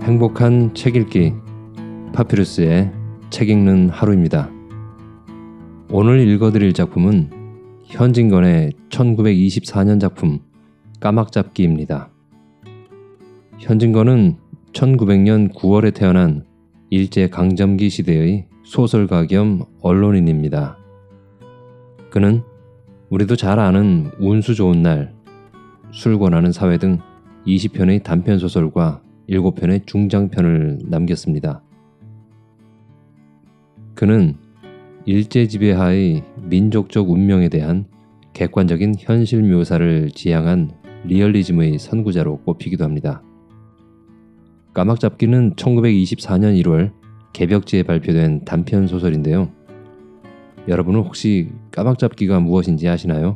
행복한 책 읽기 파피루스의 책 읽는 하루입니다. 오늘 읽어드릴 작품은 현진건의 1924년 작품 까막잡기입니다. 현진건은 1900년 9월에 태어난 일제강점기 시대의 소설가 겸 언론인입니다. 그는 우리도 잘 아는 운수 좋은 날, 술 권하는 사회 등 20편의 단편소설과 7편의 중장편을 남겼습니다. 그는 일제 지배하의 민족적 운명에 대한 객관적인 현실 묘사를 지향한 리얼리즘의 선구자로 꼽히기도 합니다. 까막잡기는 1924년 1월 개벽지에 발표된 단편 소설인데요. 여러분은 혹시 까막잡기가 무엇인지 아시나요?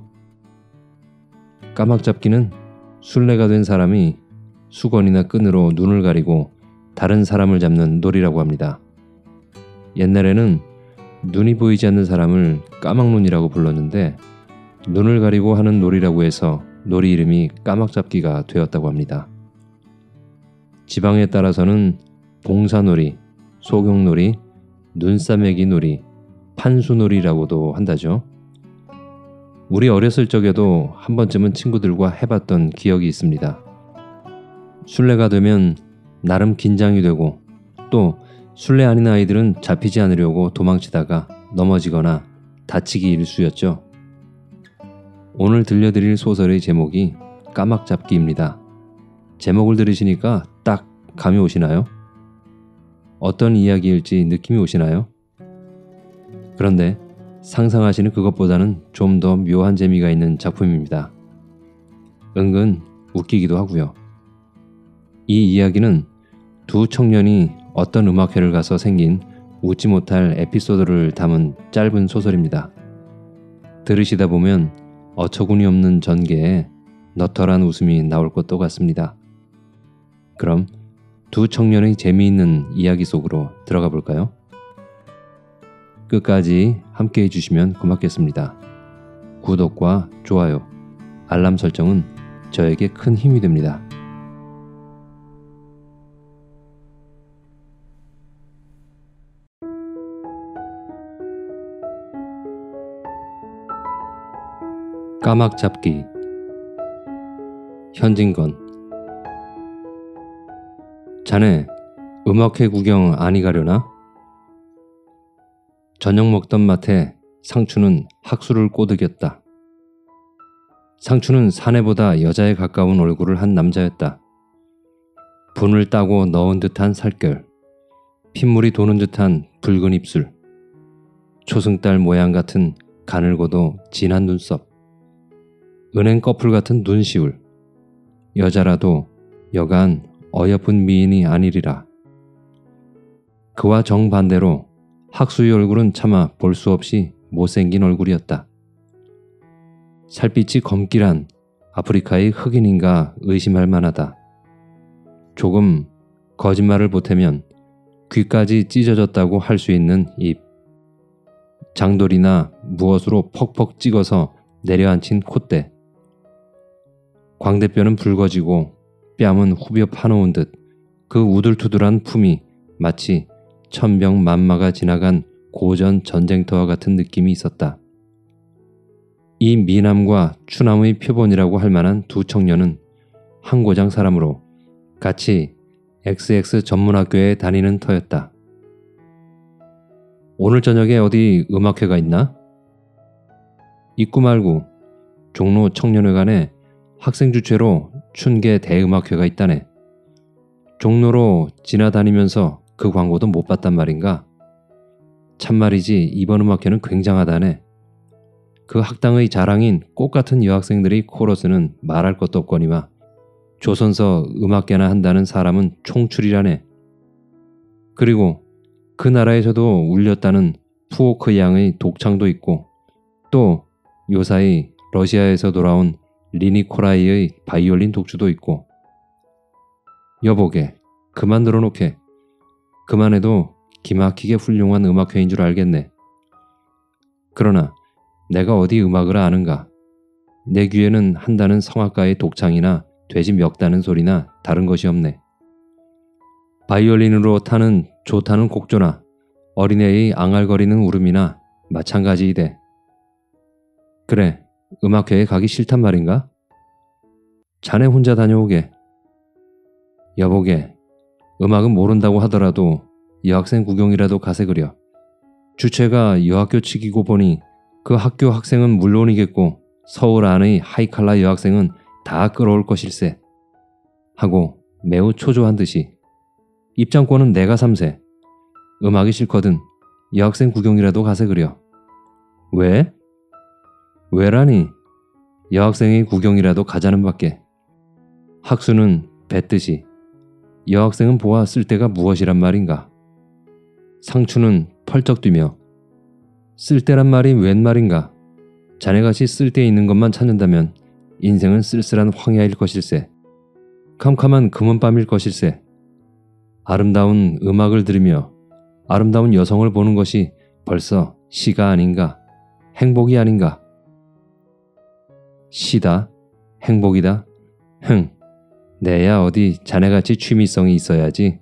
까막잡기는 순례가 된 사람이 수건이나 끈으로 눈을 가리고 다른 사람을 잡는 놀이라고 합니다. 옛날에는 눈이 보이지 않는 사람을 까막눈이라고 불렀는데 눈을 가리고 하는 놀이라고 해서 놀이 이름이 까막잡기가 되었다고 합니다. 지방에 따라서는 봉사놀이, 소경놀이, 눈싸매기 놀이, 판수놀이라고도 한다죠. 우리 어렸을 적에도 한 번쯤은 친구들과 해봤던 기억이 있습니다. 순례가 되면 나름 긴장이 되고 또 순례 아닌 아이들은 잡히지 않으려고 도망치다가 넘어지거나 다치기 일쑤였죠. 오늘 들려드릴 소설의 제목이 까막잡기입니다. 제목을 들으시니까 딱 감이 오시나요? 어떤 이야기일지 느낌이 오시나요? 그런데 상상하시는 그것보다는 좀 더 묘한 재미가 있는 작품입니다. 은근 웃기기도 하고요. 이 이야기는 두 청년이 어떤 음악회를 가서 생긴 웃지 못할 에피소드를 담은 짧은 소설입니다. 들으시다 보면 어처구니 없는 전개에 너털한 웃음이 나올 것도 같습니다. 그럼 두 청년의 재미있는 이야기 속으로 들어가 볼까요? 끝까지 함께 해주시면 고맙겠습니다. 구독과 좋아요, 알람 설정은 저에게 큰 힘이 됩니다. 까막잡기 현진건. 자네 음악회 구경 아니 가려나? 저녁 먹던 마트에 상추는 학수를 꼬드겼다. 상추는 사내보다 여자에 가까운 얼굴을 한 남자였다. 분을 따고 넣은 듯한 살결, 핏물이 도는 듯한 붉은 입술, 초승달 모양 같은 가늘고도 진한 눈썹, 은행 꺼풀 같은 눈시울. 여자라도 여간 어여쁜 미인이 아니리라. 그와 정반대로 학수의 얼굴은 차마 볼 수 없이 못생긴 얼굴이었다. 살빛이 검길한 아프리카의 흑인인가 의심할 만하다. 조금 거짓말을 보태면 귀까지 찢어졌다고 할 수 있는 입. 장돌이나 무엇으로 퍽퍽 찍어서 내려앉힌 콧대. 광대뼈는 붉어지고 뺨은 후벼 파놓은 듯 그 우둘투둘한 품이 마치 천병만마가 지나간 고전 전쟁터와 같은 느낌이 있었다. 이 미남과 추남의 표본이라고 할 만한 두 청년은 한 고장 사람으로 같이 XX 전문학교에 다니는 터였다. 오늘 저녁에 어디 음악회가 있나? 있고 말고 종로 청년회관에 학생 주최로 춘계 대음악회가 있다네. 종로로 지나다니면서 그 광고도 못 봤단 말인가? 참말이지 이번 음악회는 굉장하다네. 그 학당의 자랑인 꽃같은 여학생들의 코러스는 말할 것도 없거니와 조선서 음악계나 한다는 사람은 총출이라네. 그리고 그 나라에서도 울렸다는 푸오크 양의 독창도 있고 또 요사이 러시아에서 돌아온 리니코라이의 바이올린 독주도 있고. 여보게, 그만 들어놓게. 그만해도 기막히게 훌륭한 음악회인 줄 알겠네. 그러나 내가 어디 음악을 아는가. 내 귀에는 한다는 성악가의 독창이나 돼지 멱다는 소리나 다른 것이 없네. 바이올린으로 타는 좋다는 곡조나 어린애의 앙알거리는 울음이나 마찬가지이대. 그래, 음악회에 가기 싫단 말인가? 자네 혼자 다녀오게. 여보게, 음악은 모른다고 하더라도 여학생 구경이라도 가세 그려. 주체가 여학교 측이고 보니 그 학교 학생은 물론이겠고 서울 안의 하이칼라 여학생은 다 끌어올 것일세. 하고 매우 초조한 듯이 입장권은 내가 삼세. 음악이 싫거든 여학생 구경이라도 가세 그려. 왜? 왜라니? 여학생의 구경이라도 가자는 밖에. 학수는 뱉듯이 여학생은 보아 쓸데가 무엇이란 말인가. 상추는 펄쩍 뛰며 쓸데란 말이 웬 말인가. 자네같이 쓸데 있는 것만 찾는다면 인생은 쓸쓸한 황야일 것일세. 캄캄한 금은밤일 것일세. 아름다운 음악을 들으며 아름다운 여성을 보는 것이 벌써 시가 아닌가. 행복이 아닌가. 시다. 행복이다. 내야 어디 자네같이 취미성이 있어야지.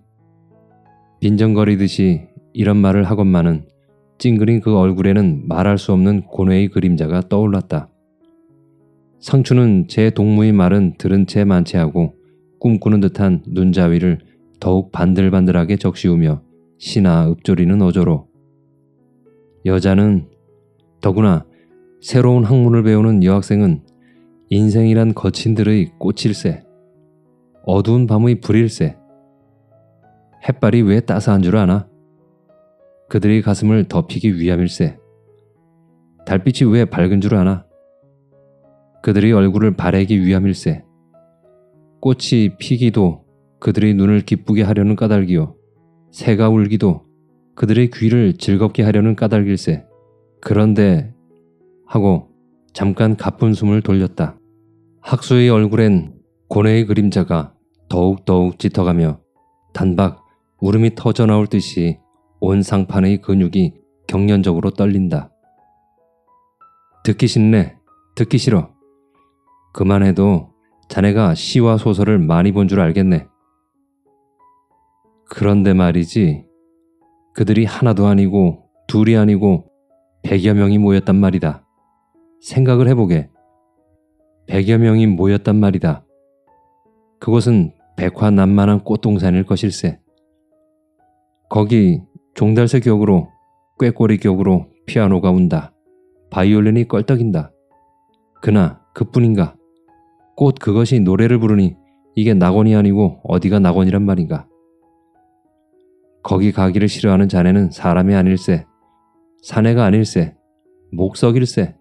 빈정거리듯이 이런 말을 하건만은 찡그린 그 얼굴에는 말할 수 없는 고뇌의 그림자가 떠올랐다. 상추는 제 동무의 말은 들은 채 만체하고 꿈꾸는 듯한 눈자위를 더욱 반들반들하게 적시우며 시나 읊조리는 어조로 여자는 더구나 새로운 학문을 배우는 여학생은 인생이란 거친들의 꽃일세. 어두운 밤의 불일세. 햇발이 왜 따스한 줄 아나? 그들의 가슴을 덮이기 위함일세. 달빛이 왜 밝은 줄 아나? 그들의 얼굴을 바래기 위함일세. 꽃이 피기도 그들의 눈을 기쁘게 하려는 까닭이요. 새가 울기도 그들의 귀를 즐겁게 하려는 까닭일세. 그런데 하고 잠깐 가쁜 숨을 돌렸다. 학수의 얼굴엔 고뇌의 그림자가 더욱더욱 짙어가며 단박 울음이 터져나올 듯이 온 상판의 근육이 경련적으로 떨린다. 듣기 싫네. 듣기 싫어. 그만해도 자네가 시와 소설을 많이 본 줄 알겠네. 그런데 말이지. 그들이 하나도 아니고 둘이 아니고 100여 명이 모였단 말이다. 생각을 해보게. 100여 명이 모였단 말이다. 그곳은 백화난만한 꽃동산일 것일세. 거기 종달새 격으로 꾀꼬리 격으로 피아노가 운다. 바이올린이 껄떡인다. 그나 그뿐인가. 곧 그것이 노래를 부르니 이게 낙원이 아니고 어디가 낙원이란 말인가. 거기 가기를 싫어하는 자네는 사람이 아닐세. 사내가 아닐세. 목석일세.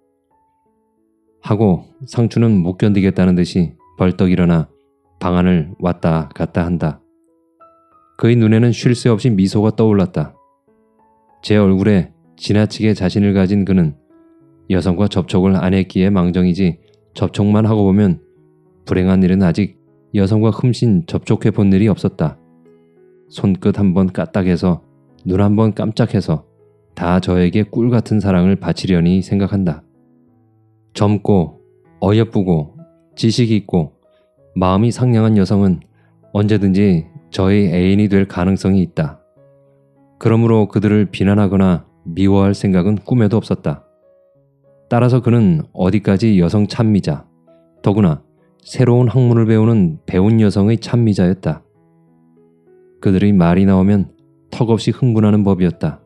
하고 상추는 못 견디겠다는 듯이 벌떡 일어나 방안을 왔다 갔다 한다. 그의 눈에는 쉴 새 없이 미소가 떠올랐다. 제 얼굴에 지나치게 자신을 가진 그는 여성과 접촉을 안 했기에 망정이지 접촉만 하고 보면 불행한 일은 아직 여성과 흠씬 접촉해 본 일이 없었다. 손끝 한번 까딱해서 눈 한번 깜짝해서 다 저에게 꿀 같은 사랑을 바치려니 생각한다. 젊고 어여쁘고 지식이 있고 마음이 상냥한 여성은 언제든지 저의 애인이 될 가능성이 있다. 그러므로 그들을 비난하거나 미워할 생각은 꿈에도 없었다. 따라서 그는 어디까지 여성 찬미자, 더구나 새로운 학문을 배우는 배운 여성의 찬미자였다. 그들의 말이 나오면 턱없이 흥분하는 법이었다.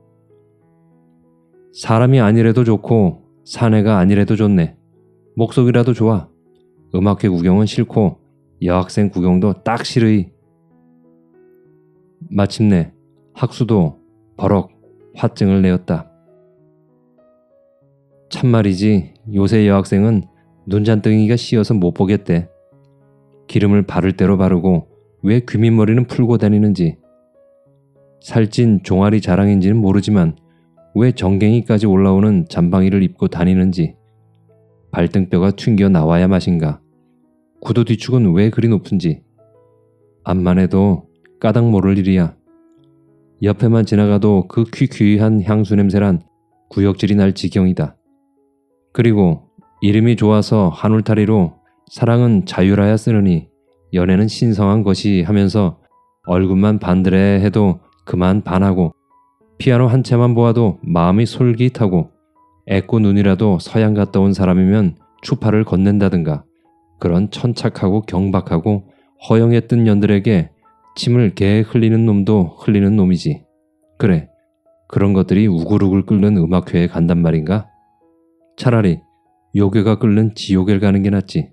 사람이 아니래도 좋고 사내가 아니래도 좋네. 목속이라도 좋아. 음악회 구경은 싫고 여학생 구경도 딱 싫으이. 마침내 학수도 버럭 화증을 내었다. 참말이지 요새 여학생은 눈잔등이가 씌어서 못 보겠대. 기름을 바를 대로 바르고 왜 귀밑머리는 풀고 다니는지. 살찐 종아리 자랑인지는 모르지만 왜 정갱이까지 올라오는 잠방이를 입고 다니는지. 발등뼈가 튕겨 나와야 맛인가. 구두 뒤축은 왜 그리 높은지. 암만 해도 까닭 모를 일이야. 옆에만 지나가도 그 퀴퀴한 향수 냄새란 구역질이 날 지경이다. 그리고 이름이 좋아서 한 울타리로 사랑은 자유라야 쓰느니 연애는 신성한 것이 하면서 얼굴만 반드레 해도 그만 반하고 피아노 한 채만 보아도 마음이 솔깃하고 애꾸 눈이라도 서양 갔다 온 사람이면 추파를 건넨다든가 그런 천착하고 경박하고 허영에 뜬 년들에게 침을 개 흘리는 놈도 흘리는 놈이지. 그래, 그런 것들이 우글우글 끓는 음악회에 간단 말인가? 차라리 요괴가 끓는 지옥에 가는 게 낫지.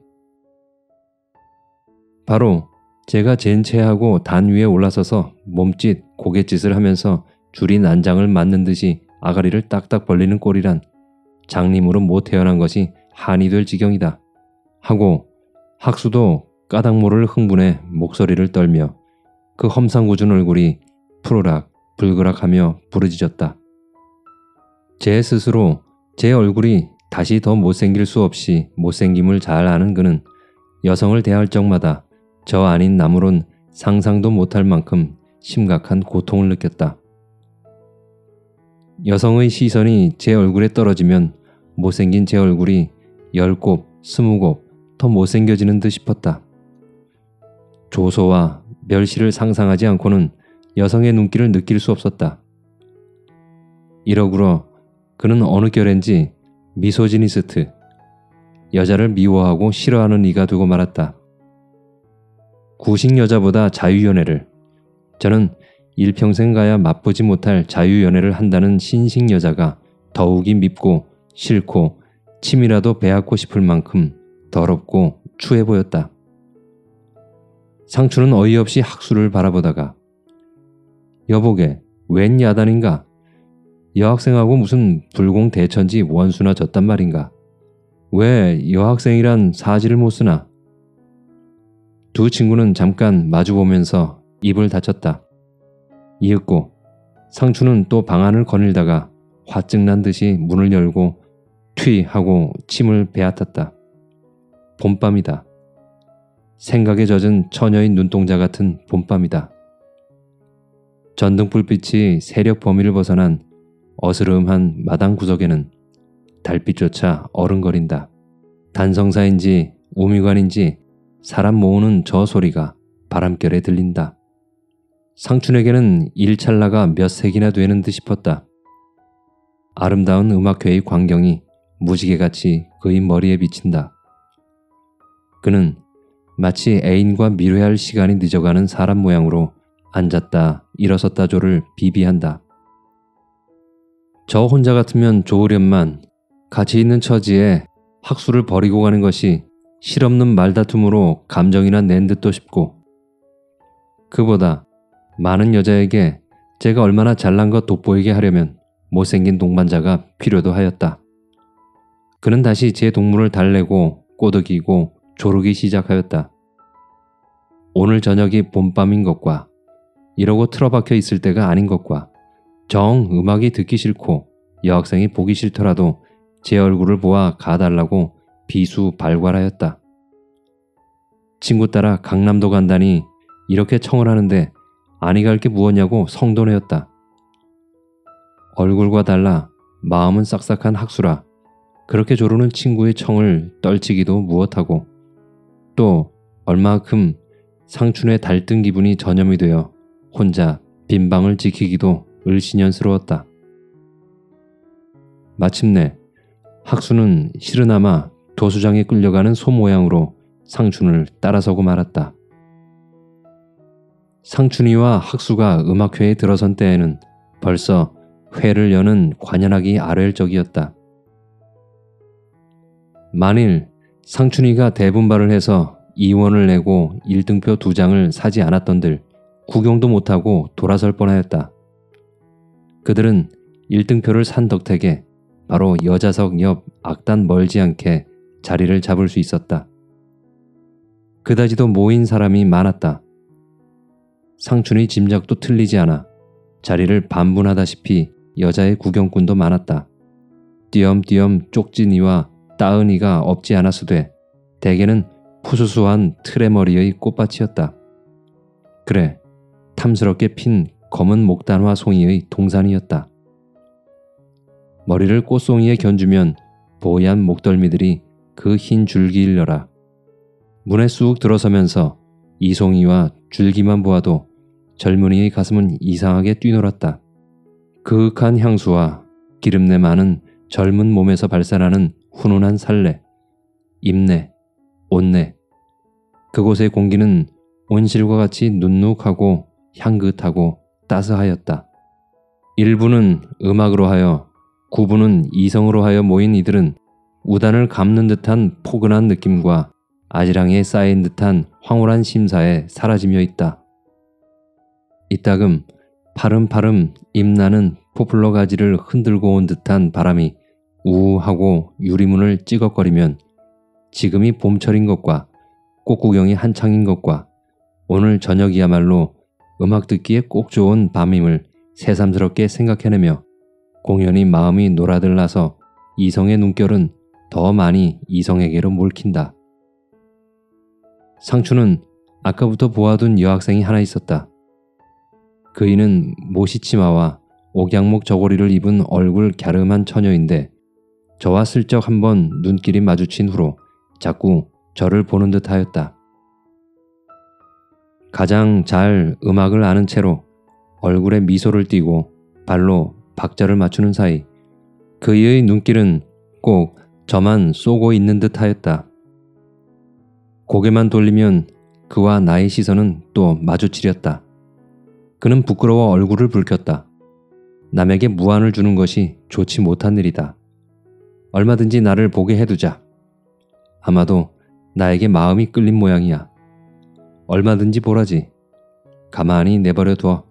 바로 제가 젠체하고 단 위에 올라서서 몸짓, 고갯짓을 하면서 줄이 난장을 맞는 듯이 아가리를 딱딱 벌리는 꼴이란 장님으로 못 태어난 것이 한이 될 지경이다. 하고 학수도 까닭 모를 흥분에 목소리를 떨며 그 험상궂은 얼굴이 푸르락 불그락하며 부르짖었다. 제 스스로 제 얼굴이 다시 더 못생길 수 없이 못생김을 잘 아는 그는 여성을 대할 적마다 저 아닌 남으론 상상도 못할 만큼 심각한 고통을 느꼈다. 여성의 시선이 제 얼굴에 떨어지면 못생긴 제 얼굴이 10곱, 20곱 더 못생겨지는 듯 싶었다. 조소와 멸시를 상상하지 않고는 여성의 눈길을 느낄 수 없었다. 이러구러 그는 어느 결인지 미소지니스트, 여자를 미워하고 싫어하는 이가 되고 말았다. 구식 여자보다 자유연애를, 저는 일평생 가야 맛보지 못할 자유연애를 한다는 신식 여자가 더욱이 밉고 싫고 침이라도 빼앗고 싶을 만큼 더럽고 추해 보였다. 상추는 어이없이 학수를 바라보다가 여보게 웬 야단인가? 여학생하고 무슨 불공대천지 원수나 졌단 말인가? 왜 여학생이란 사지를 못 쓰나? 두 친구는 잠깐 마주보면서 입을 닫혔다. 이윽고 상추는 또 방안을 거닐다가 화증난 듯이 문을 열고 튀 하고 침을 베앗았다. 봄밤이다. 생각에 젖은 처녀의 눈동자 같은 봄밤이다. 전등불빛이 세력 범위를 벗어난 어스름한 마당 구석에는 달빛조차 어른거린다. 단성사인지 우미관인지 사람 모으는 저 소리가 바람결에 들린다. 상춘에게는 일찰나가 몇 색이나 되는 듯 싶었다. 아름다운 음악회의 광경이 무지개같이 그의 머리에 비친다. 그는 마치 애인과 미래할 시간이 늦어가는 사람 모양으로 앉았다 일어섰다 조를 비비한다. 저 혼자 같으면 좋으련만 같이 있는 처지에 학수를 버리고 가는 것이 실없는 말다툼으로 감정이나 낸 듯도 싶고 그보다 많은 여자에게 제가 얼마나 잘난 것 돋보이게 하려면 못생긴 동반자가 필요도 하였다. 그는 다시 제 동물을 달래고 꼬드기고 조르기 시작하였다. 오늘 저녁이 봄밤인 것과 이러고 틀어박혀 있을 때가 아닌 것과 정 음악이 듣기 싫고 여학생이 보기 싫더라도 제 얼굴을 보아 가달라고 비수 발괄하였다. 친구 따라 강남도 간다니 이렇게 청을 하는데 아니 갈 게 무엇냐고 성도내었다. 얼굴과 달라 마음은 싹싹한 학수라 그렇게 조르는 친구의 청을 떨치기도 무엇하고 또 얼마큼 상춘의 달뜬 기분이 전염이 되어 혼자 빈방을 지키기도 을신연스러웠다. 마침내 학수는 시르나마 도수장에 끌려가는 소 모양으로 상춘을 따라서고 말았다. 상춘이와 학수가 음악회에 들어선 때에는 벌써 회를 여는 관현악이 아랠 적이었다. 만일 상춘이가 대분발을 해서 2원을 내고 1등표 2장을 사지 않았던들 구경도 못하고 돌아설 뻔하였다. 그들은 1등표를 산 덕택에 바로 여자석 옆 악단 멀지 않게 자리를 잡을 수 있었다. 그다지도 모인 사람이 많았다. 상춘의 짐작도 틀리지 않아 자리를 반분하다시피 여자의 구경꾼도 많았다. 띄엄띄엄 쪽진이와 따은이가 없지 않았으되 대개는 푸수수한 틀의 머리의 꽃밭이었다. 그래, 탐스럽게 핀 검은 목단화 송이의 동산이었다. 머리를 꽃송이에 견주면 보얀 목덜미들이 그 흰 줄기 일러라. 문에 쑥 들어서면서 이 송이와 줄기만 보아도 젊은이의 가슴은 이상하게 뛰놀았다. 그윽한 향수와 기름내 많은 젊은 몸에서 발산하는 훈훈한 살내, 입내, 옷내. 그곳의 공기는 온실과 같이 눅눅하고 향긋하고 따스하였다. 일부는 음악으로 하여, 구부는 이성으로 하여 모인 이들은 우단을 감는 듯한 포근한 느낌과 아지랑이에 쌓인 듯한 황홀한 심사에 사라지며 있다. 이따금 파름파름 잎나는 포플러 가지를 흔들고 온 듯한 바람이 우우하고 유리문을 찌걱거리면 지금이 봄철인 것과 꽃구경이 한창인 것과 오늘 저녁이야말로 음악 듣기에 꼭 좋은 밤임을 새삼스럽게 생각해내며 공연히 마음이 노라들라서 이성의 눈결은 더 많이 이성에게로 몰킨다. 상추는 아까부터 보아둔 여학생이 하나 있었다. 그이는 모시치마와 옥양목 저고리를 입은 얼굴 갸름한 처녀인데 저와 슬쩍 한번 눈길이 마주친 후로 자꾸 저를 보는 듯 하였다. 가장 잘 음악을 아는 채로 얼굴에 미소를 띠고 발로 박자를 맞추는 사이 그의 눈길은 꼭 저만 쏘고 있는 듯 하였다. 고개만 돌리면 그와 나의 시선은 또 마주치렸다. 그는 부끄러워 얼굴을 붉혔다. 남에게 무안을 주는 것이 좋지 못한 일이다. 얼마든지 나를 보게 해두자. 아마도 나에게 마음이 끌린 모양이야. 얼마든지 보라지. 가만히 내버려 두어.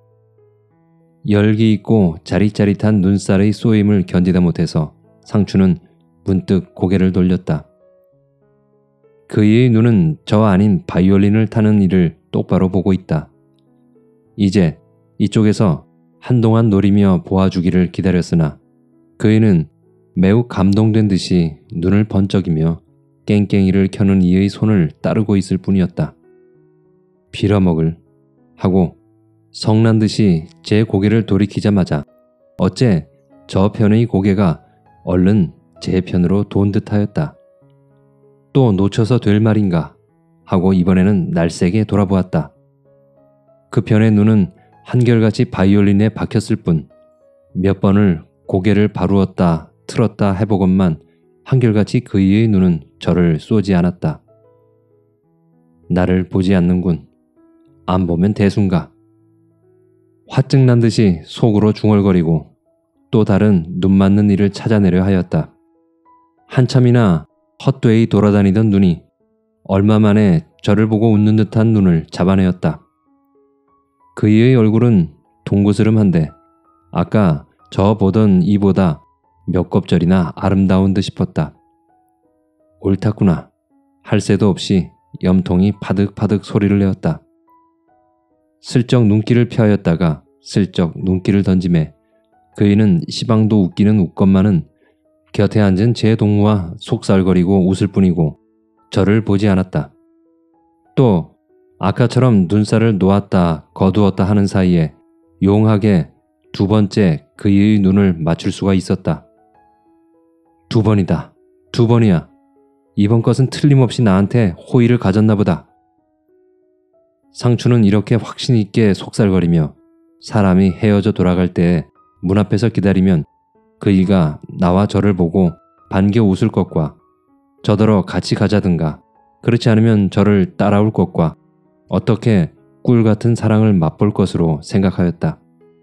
열기 있고 짜릿짜릿한 눈살의 쏘임을 견디다 못해서 상추는 문득 고개를 돌렸다. 그의 눈은 저 아닌 바이올린을 타는 이를 똑바로 보고 있다. 이제 이쪽에서 한동안 노리며 보아주기를 기다렸으나 그이는 매우 감동된 듯이 눈을 번쩍이며 깽깽이를 켜는 이의 손을 따르고 있을 뿐이었다. 빌어먹을 하고 성난 듯이 제 고개를 돌이키자마자 어째 저 편의 고개가 얼른 제 편으로 돈 듯하였다. 또 놓쳐서 될 말인가 하고 이번에는 날쌔게 돌아보았다. 그 편의 눈은 한결같이 바이올린에 박혔을 뿐 몇 번을 고개를 바루었다 틀었다 해보건만 한결같이 그이의 눈은 저를 쏘지 않았다. 나를 보지 않는군. 안 보면 대순가. 화증 난 듯이 속으로 중얼거리고 또 다른 눈 맞는 일을 찾아내려 하였다. 한참이나 헛되이 돌아다니던 눈이 얼마 만에 저를 보고 웃는 듯한 눈을 잡아내었다. 그이의 얼굴은 동그스름한데 아까 저 보던 이보다 몇 곱절이나 아름다운 듯 싶었다. 옳았구나 할 새도 없이 염통이 파득파득 소리를 내었다. 슬쩍 눈길을 펴하였다가 슬쩍 눈길을 던지매 그이는 시방도 웃기는 웃건만은 곁에 앉은 제 동무와 속살거리고 웃을 뿐이고 저를 보지 않았다. 또 아까처럼 눈살을 놓았다 거두었다 하는 사이에 용하게 두 번째 그의 눈을 맞출 수가 있었다. 두 번이다. 두 번이야. 이번 것은 틀림없이 나한테 호의를 가졌나 보다. 상추는 이렇게 확신 있게 속살거리며 사람이 헤어져 돌아갈 때 문 앞에서 기다리면 그이가 나와 저를 보고 반겨 웃을 것과 저더러 같이 가자든가 그렇지 않으면 저를 따라올 것과 어떻게 꿀 같은 사랑을 맛볼 것으로 생각하였다.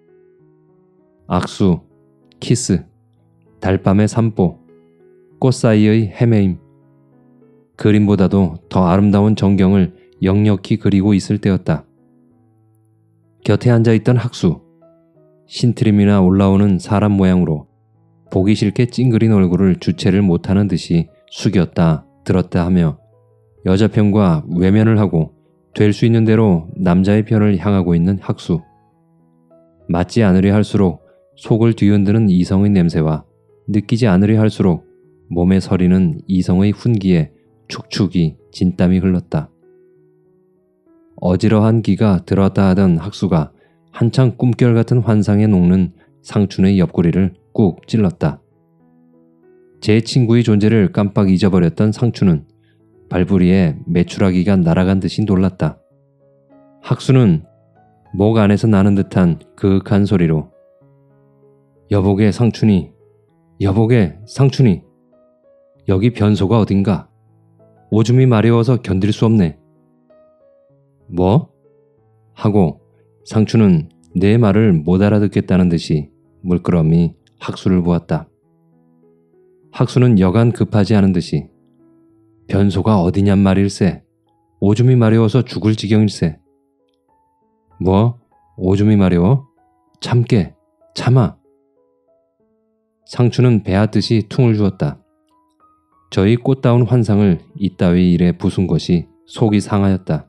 악수, 키스, 달밤의 산보, 꽃 사이의 헤매임, 그림보다도 더 아름다운 전경을 역력히 그리고 있을 때였다. 곁에 앉아있던 학수, 신트림이나 올라오는 사람 모양으로 보기 싫게 찡그린 얼굴을 주체를 못하는 듯이 숙였다 들었다 하며 여자 편과 외면을 하고 될 수 있는 대로 남자의 편을 향하고 있는 학수. 맞지 않으려 할수록 속을 뒤흔드는 이성의 냄새와 느끼지 않으려 할수록 몸에 서리는 이성의 훈기에 축축이 진땀이 흘렀다. 어지러한 기가 들었다 하던 학수가 한창 꿈결 같은 환상에 녹는 상춘의 옆구리를 꾹 찔렀다. 제 친구의 존재를 깜빡 잊어버렸던 상춘은 발부리에 메추라기가 날아간 듯이 놀랐다. 학수는 목 안에서 나는 듯한 그윽한 소리로 여보게 상춘이, 여보게 상춘이, 여기 변소가 어딘가? 오줌이 마려워서 견딜 수 없네. 뭐? 하고 상춘은 내 말을 못 알아듣겠다는 듯이 물끄러미 학수를 보았다. 학수는 여간 급하지 않은 듯이 변소가 어디냔 말일세. 오줌이 마려워서 죽을 지경일세. 뭐? 오줌이 마려워? 참게, 참아. 상춘은 배앗듯이 퉁을 주었다. 저희 꽃다운 환상을 이따위 일에 부순 것이 속이 상하였다.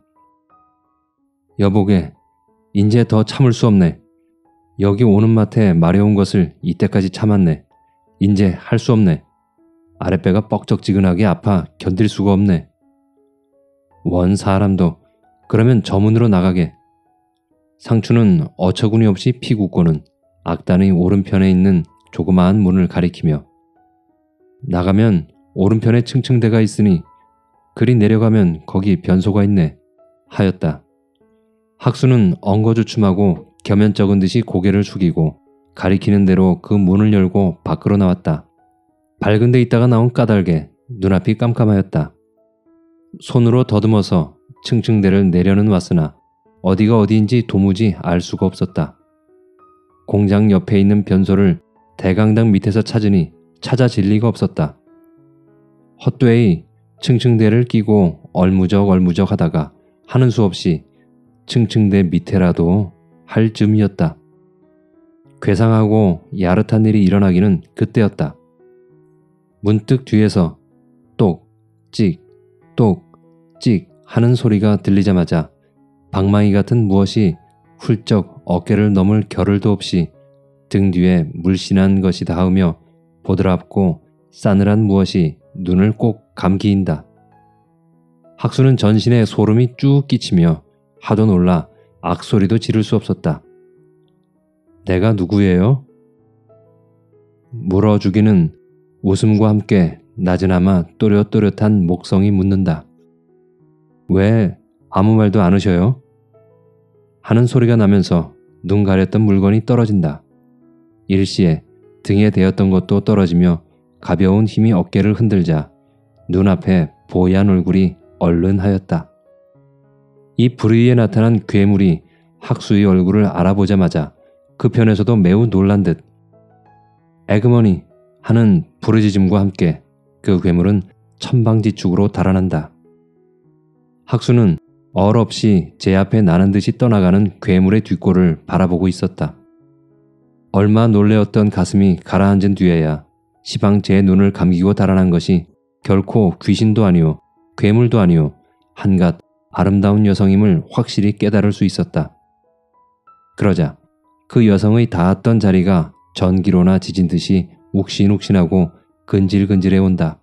여보게, 인제 더 참을 수 없네. 여기 오는 마트에 마려운 것을 이때까지 참았네. 인제 할 수 없네. 아랫배가 뻑적지근하게 아파 견딜 수가 없네. 원 사람도 그러면 저 문으로 나가게. 상춘은 어처구니 없이 피굽고는 악단의 오른편에 있는 조그마한 문을 가리키며 나가면 오른편에 층층대가 있으니 그리 내려가면 거기 변소가 있네 하였다. 학수는 엉거주춤하고 겸연쩍은 듯이 고개를 숙이고 가리키는 대로 그 문을 열고 밖으로 나왔다. 밝은 데 있다가 나온 까닭에 눈앞이 깜깜하였다. 손으로 더듬어서 층층대를 내려는 왔으나 어디가 어디인지 도무지 알 수가 없었다. 공장 옆에 있는 변소를 대강당 밑에서 찾으니 찾아질 리가 없었다. 헛되이 층층대를 끼고 얼무적 하다가 하는 수 없이 층층대 밑에라도 할 즈음이었다. 괴상하고 야릇한 일이 일어나기는 그때였다. 문득 뒤에서 똑, 찍, 똑, 찍 하는 소리가 들리자마자 방망이 같은 무엇이 훌쩍 어깨를 넘을 겨를도 없이 등 뒤에 물씬한 것이 닿으며 보드랍고 싸늘한 무엇이 눈을 꼭 감기인다. 학수는 전신에 소름이 쭉 끼치며 하도 놀라 악소리도 지를 수 없었다. 내가 누구예요? 물어주기는 웃음과 함께 나지나마 또렷또렷한 목성이 묻는다. 왜 아무 말도 안 하셔요? 하는 소리가 나면서 눈 가렸던 물건이 떨어진다. 일시에 등에 대었던 것도 떨어지며 가벼운 힘이 어깨를 흔들자 눈앞에 보얀 얼굴이 얼른하였다. 이 불의에 나타난 괴물이 학수의 얼굴을 알아보자마자 그 편에서도 매우 놀란 듯 에그머니 하는 부르짖음과 함께 그 괴물은 천방지축으로 달아난다. 학수는 얼없이 제 앞에 나는 듯이 떠나가는 괴물의 뒷골을 바라보고 있었다. 얼마 놀래었던 가슴이 가라앉은 뒤에야 시방 제 눈을 감기고 달아난 것이 결코 귀신도 아니오 괴물도 아니오 한갓 아름다운 여성임을 확실히 깨달을 수 있었다. 그러자 그 여성의 닿았던 자리가 전기로나 지진 듯이 욱신욱신하고 근질근질해 온다.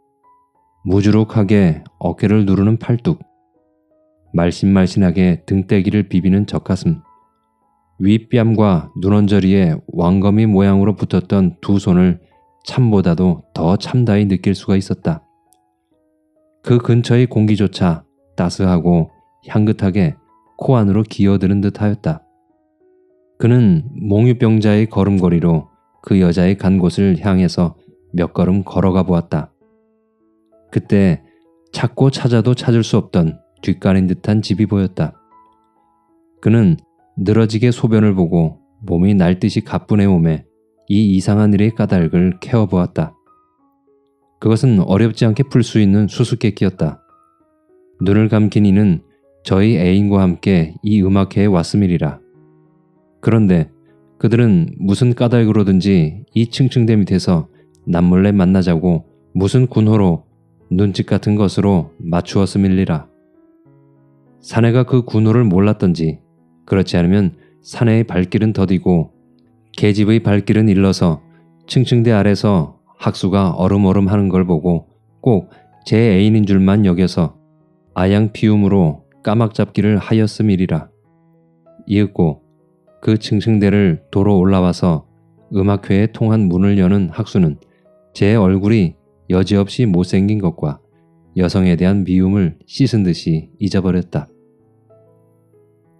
무주룩하게 어깨를 누르는 팔뚝, 말씬말씬하게 등대기를 비비는 젖가슴, 윗뺨과 눈언저리에 왕거미 모양으로 붙었던 두 손을 참보다도 더 참다히 느낄 수가 있었다. 그 근처의 공기조차 따스하고 향긋하게 코 안으로 기어드는 듯 하였다. 그는 몽유병자의 걸음걸이로 그 여자의 간 곳을 향해서 몇 걸음 걸어가 보았다. 그때 찾고 찾아도 찾을 수 없던 뒷간인 듯한 집이 보였다. 그는 늘어지게 소변을 보고 몸이 날듯이 가뿐해 오매 이 이상한 일의 까닭을 캐어보았다. 그것은 어렵지 않게 풀 수 있는 수수께끼였다. 눈을 감긴 이는 저희 애인과 함께 이 음악회에 왔음이리라. 그런데 그들은 무슨 까닭으로든지 이 층층대 밑에서 남몰래 만나자고 무슨 군호로 눈짓 같은 것으로 맞추었음일리라. 사내가 그 군호를 몰랐던지 그렇지 않으면 사내의 발길은 더디고 계집의 발길은 일러서 층층대 아래서 학수가 얼음얼음 하는 걸 보고 꼭 제 애인인 줄만 여겨서 아양 피움으로 까막잡기를 하였음이리라. 이윽고 그 층층대를 도로 올라와서 음악회에 통한 문을 여는 학수는 제 얼굴이 여지없이 못생긴 것과 여성에 대한 미움을 씻은 듯이 잊어버렸다.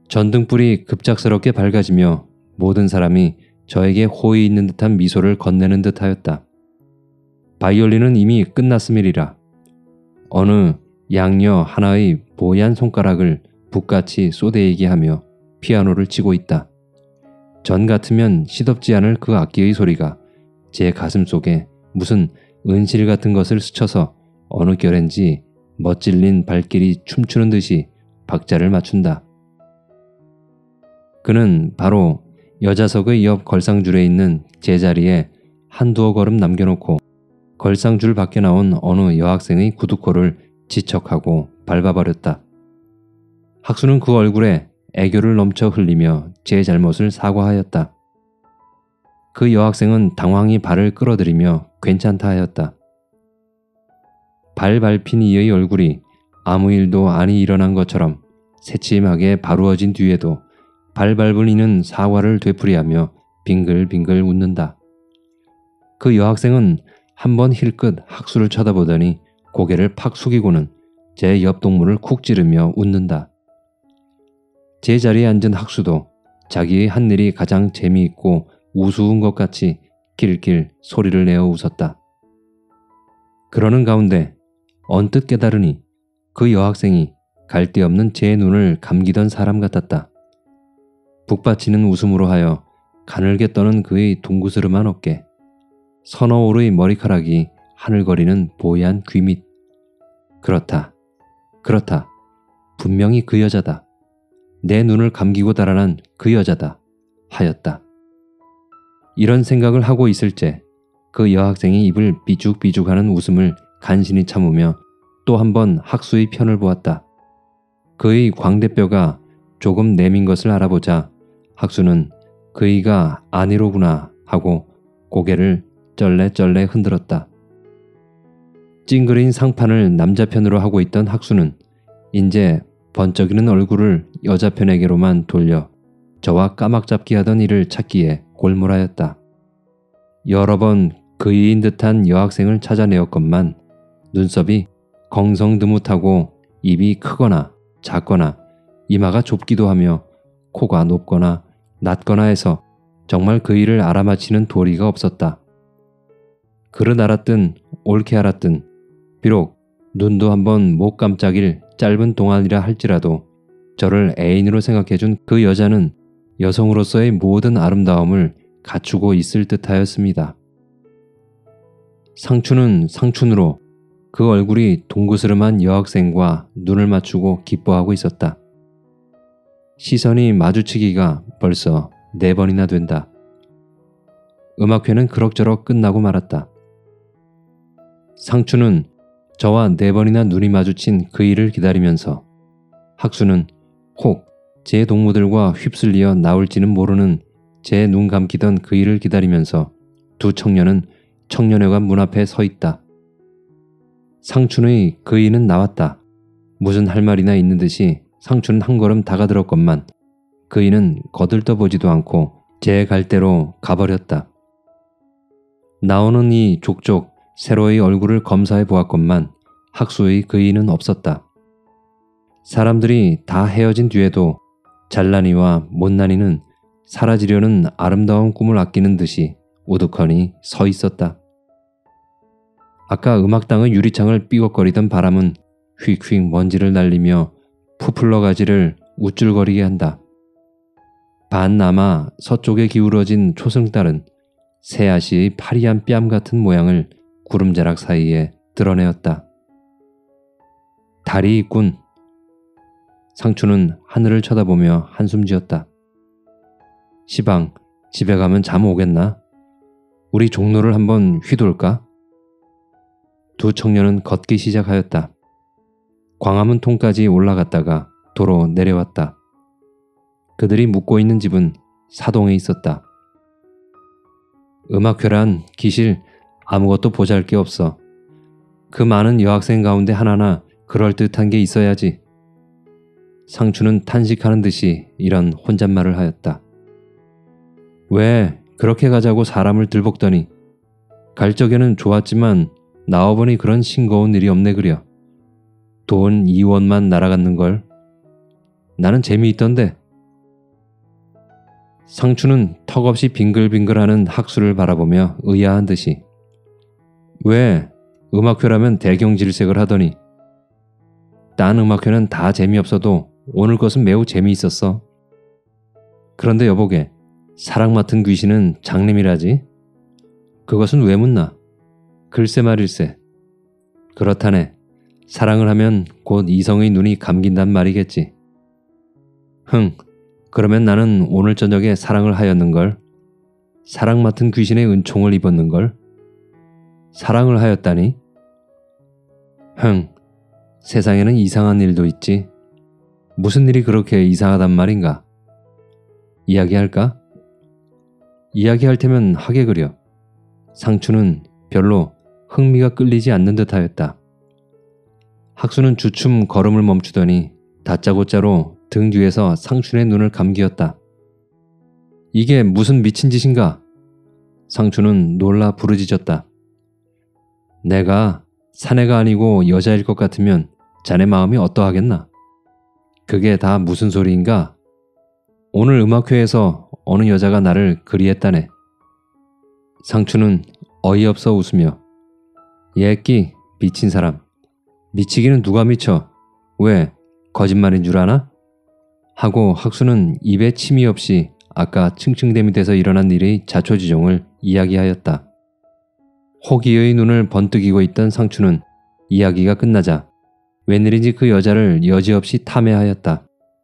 전등불이 급작스럽게 밝아지며 모든 사람이 저에게 호의 있는 듯한 미소를 건네는 듯하였다. 바이올린은 이미 끝났음이리라. 어느 양녀 하나의 보얀 손가락을 북같이 쏘대이게 하며 피아노를 치고 있다. 전 같으면 시덥지 않을 그 악기의 소리가 제 가슴 속에 무슨 은실 같은 것을 스쳐서 어느 결엔지 멋질린 발길이 춤추는 듯이 박자를 맞춘다. 그는 바로 여자석의 옆 걸상줄에 있는 제 자리에 한두어 걸음 남겨놓고 걸상줄 밖에 나온 어느 여학생의 구두코를 지척하고 밟아버렸다. 학수는 그 얼굴에 애교를 넘쳐 흘리며 제 잘못을 사과하였다. 그 여학생은 당황히 발을 끌어들이며 괜찮다 하였다. 발 밟힌 이의 얼굴이 아무 일도 아니 일어난 것처럼 새침하게 바루어진 뒤에도 발 밟은 이는 사과를 되풀이하며 빙글빙글 웃는다. 그 여학생은 한번 힐끗 학수를 쳐다보더니 고개를 팍 숙이고는 제 옆 동무를 쿡 찌르며 웃는다. 제 자리에 앉은 학수도 자기의 한 일이 가장 재미있고 우스운 것 같이 낄낄 소리를 내어 웃었다. 그러는 가운데 언뜻 깨달으니 그 여학생이 갈데 없는 제 눈을 감기던 사람 같았다. 북받치는 웃음으로 하여 가늘게 떠는 그의 둥그스름한 어깨, 서너 올의 머리카락이 하늘거리는 보얀 귀 밑. 그렇다. 분명히 그 여자다. 내 눈을 감기고 달아난 그 여자다. 하였다. 이런 생각을 하고 있을 때 그 여학생이 입을 비죽비죽하는 웃음을 간신히 참으며 또 한 번 학수의 편을 보았다. 그의 광대뼈가 조금 내민 것을 알아보자 학수는 그이가 아니로구나 하고 고개를 쩔레쩔레 흔들었다. 찡그린 상판을 남자 편으로 하고 있던 학수는 인제 번쩍이는 얼굴을 여자 편에게로만 돌려 저와 까막잡기 하던 이를 찾기에 골몰하였다. 여러 번 그이인 듯한 여학생을 찾아내었건만 눈썹이 건성드뭇하고 입이 크거나 작거나 이마가 좁기도 하며 코가 높거나 낮거나 해서 정말 그이를 알아맞히는 도리가 없었다. 그릇 알았든 옳게 알았든 비록 눈도 한번 못 깜짝일 짧은 동안이라 할지라도 저를 애인으로 생각해준 그 여자는 여성으로서의 모든 아름다움을 갖추고 있을 듯하였습니다. 상춘은 상춘으로 그 얼굴이 동그스름한 여학생과 눈을 맞추고 기뻐하고 있었다. 시선이 마주치기가 벌써 4번이나 된다. 음악회는 그럭저럭 끝나고 말았다. 상춘은 저와 4번이나 눈이 마주친 그 일을 기다리면서 학수는 혹 제 동무들과 휩쓸려 나올지는 모르는 제 눈 감기던 그 일을 기다리면서 두 청년은 청년회관 문 앞에 서 있다. 상춘의 그 일은 나왔다. 무슨 할 말이나 있는 듯이 상춘은 한 걸음 다가들었건만 그 이는 거들떠보지도 않고 제 갈대로 가버렸다. 나오는 이 족족 세로의 얼굴을 검사해 보았건만 학수의 그 이는 없었다. 사람들이 다 헤어진 뒤에도 잘난이와 못난이는 사라지려는 아름다운 꿈을 아끼는 듯이 우두커니 서 있었다. 아까 음악당의 유리창을 삐걱거리던 바람은 휙휙 먼지를 날리며 푸플러 가지를 우쭐거리게 한다. 반남아 서쪽에 기울어진 초승달은 새아시의 파리한 뺨 같은 모양을 구름자락 사이에 드러내었다. 달이 있군. 상춘은 하늘을 쳐다보며 한숨 지었다. 시방, 집에 가면 잠 오겠나? 우리 종로를 한번 휘돌까? 두 청년은 걷기 시작하였다. 광화문 통까지 올라갔다가 도로 내려왔다. 그들이 묵고 있는 집은 사동에 있었다. 음악회란 기실 아무것도 보잘게 없어. 그 많은 여학생 가운데 하나나 그럴듯한 게 있어야지. 상추는 탄식하는 듯이 이런 혼잣말을 하였다. 왜 그렇게 가자고 사람을 들볶더니 갈 적에는 좋았지만 나와보니 그런 싱거운 일이 없네 그려. 돈 2원만 날아갔는걸. 나는 재미있던데 상춘은 턱없이 빙글빙글하는 학수를 바라보며 의아한 듯이 왜 음악회라면 대경질색을 하더니 딴 음악회는 다 재미없어도 오늘 것은 매우 재미있었어. 그런데 여보게 사랑 맡은 귀신은 장님이라지? 그것은 왜 묻나? 글쎄 말일세. 그렇다네. 사랑을 하면 곧 이성의 눈이 감긴단 말이겠지. 흥, 그러면 나는 오늘 저녁에 사랑을 하였는걸. 사랑 맡은 귀신의 은총을 입었는걸. 사랑을 하였다니? 흥, 세상에는 이상한 일도 있지. 무슨 일이 그렇게 이상하단 말인가? 이야기할까? 이야기할 테면 하게 그려. 상춘은 별로 흥미가 끌리지 않는 듯하였다. 학수는 주춤 걸음을 멈추더니 다짜고짜로 등 뒤에서 상춘의 눈을 감기었다. 이게 무슨 미친 짓인가? 상춘은 놀라 부르짖었다. 내가 사내가 아니고 여자일 것 같으면 자네 마음이 어떠하겠나? 그게 다 무슨 소리인가? 오늘 음악회에서 어느 여자가 나를 그리했다네. 상춘은 어이없어 웃으며 예끼 미친 사람. 미치기는 누가 미쳐? 왜 거짓말인 줄 아나? 하고 학수는 입에 침이 없이 아까 층층댐이 돼서 일어난 일의 자초지종을 이야기하였다. 호기의 눈을 번뜩이고 있던 상춘은 이야기가 끝나자 웬일인지 그 여자를 여지없이 탐해하였다.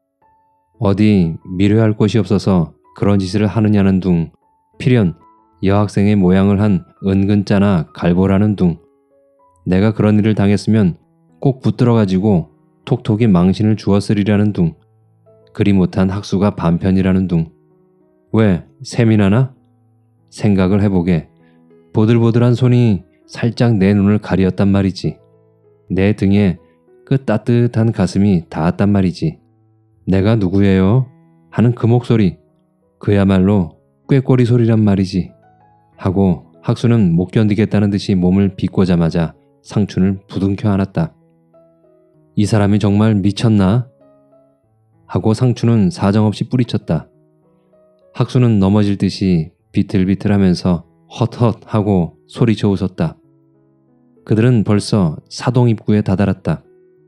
어디 미료할 곳이 없어서 그런 짓을 하느냐는 둥, 필연 여학생의 모양을 한 은근자나 갈보라는 둥, 내가 그런 일을 당했으면 꼭 붙들어가지고 톡톡이 망신을 주었으리라는 둥, 그리 못한 학수가 반편이라는 둥. 왜 세미나나? 생각을 해보게 보들보들한 손이 살짝 내 눈을 가리었단 말이지. 내 등에 그 따뜻한 가슴이 닿았단 말이지. 내가 누구예요? 하는 그 목소리, 그야말로 꾀꼬리 소리란 말이지. 하고 학수는 못 견디겠다는 듯이 몸을 비꼬자마자 상춘을 부둥켜 안았다. 이 사람이 정말 미쳤나? 하고 상춘은 사정없이 뿌리쳤다. 학수는 넘어질 듯이 비틀비틀하면서 헛헛하고 소리쳐 웃었다. 그들은 벌써 사동 입구에 다다랐다.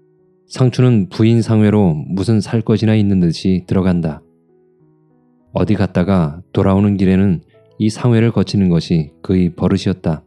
상춘은 부인 상회로 무슨 살 것이나 있는 듯이 들어간다. 어디 갔다가 돌아오는 길에는 이 상회를 거치는 것이 그의 버릇이었다.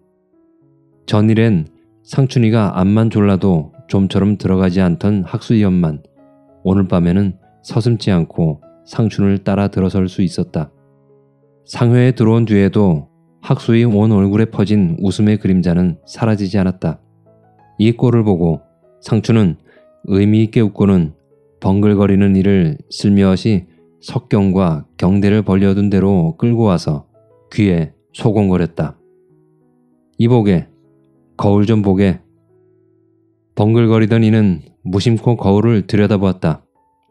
전일엔 상춘이가 암만 졸라도 좀처럼 들어가지 않던 학수의 옆만 오늘 밤에는 서슴지 않고 상춘을 따라 들어설 수 있었다. 상회에 들어온 뒤에도 학수의 온 얼굴에 퍼진 웃음의 그림자는 사라지지 않았다. 이 꼴을 보고 상춘은 의미 있게 웃고는 벙글거리는 이를 슬며시 석경과 경대를 벌려둔 대로 끌고 와서 귀에 소곤거렸다. 이보게, 거울 좀 보게. 벙글거리던 이는 무심코 거울을 들여다보았다.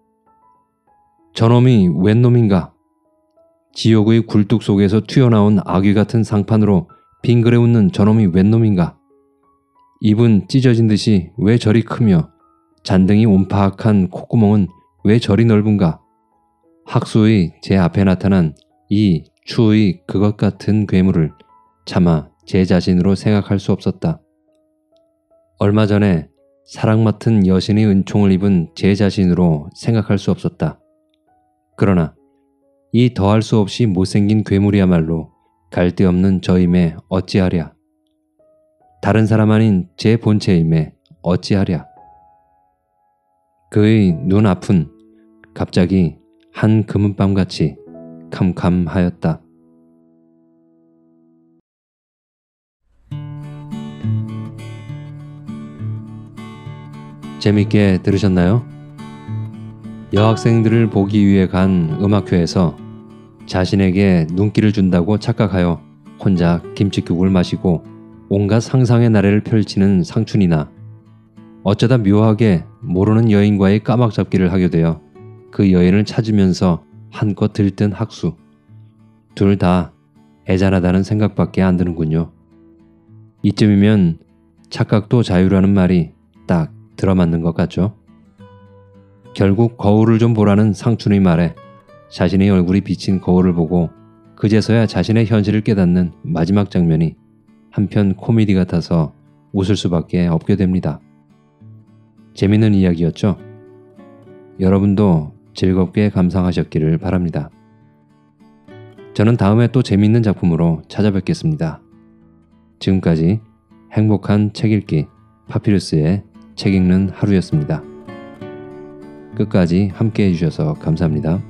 저놈이 웬 놈인가? 지옥의 굴뚝 속에서 튀어나온 아귀 같은 상판으로 빙그레 웃는 저놈이 웬 놈인가? 입은 찢어진 듯이 왜 저리 크며 잔등이 온파악한 콧구멍은 왜 저리 넓은가? 학수의 제 앞에 나타난 이 추의 그것 같은 괴물을 차마 제 자신으로 생각할 수 없었다. 얼마 전에 사랑 맡은 여신의 은총을 입은 제 자신으로 생각할 수 없었다. 그러나 이 더할 수 없이 못생긴 괴물이야말로 갈데없는 저임에 어찌하랴. 다른 사람 아닌 제 본체임에 어찌하랴. 그의 눈앞은 갑자기 한 금은밤같이 캄캄하였다. 재밌게 들으셨나요? 여학생들을 보기 위해 간 음악회에서 자신에게 눈길을 준다고 착각하여 혼자 김치국을 마시고 온갖 상상의 나래를 펼치는 상춘이나 어쩌다 묘하게 모르는 여인과의 까막잡기를 하게 되어 그 여인을 찾으면서 한껏 들뜬 학수. 둘 다 애잔하다는 생각밖에 안 드는군요. 이쯤이면 착각도 자유라는 말이 딱 들어맞는 것 같죠? 결국 거울을 좀 보라는 상춘의 말에 자신의 얼굴이 비친 거울을 보고 그제서야 자신의 현실을 깨닫는 마지막 장면이 한편 코미디 같아서 웃을 수밖에 없게 됩니다. 재밌는 이야기였죠? 여러분도 즐겁게 감상하셨기를 바랍니다. 저는 다음에 또 재미있는 작품으로 찾아뵙겠습니다. 지금까지 행복한 책 읽기 파피루스의 책 읽는 하루였습니다. 끝까지 함께 해주셔서 감사합니다.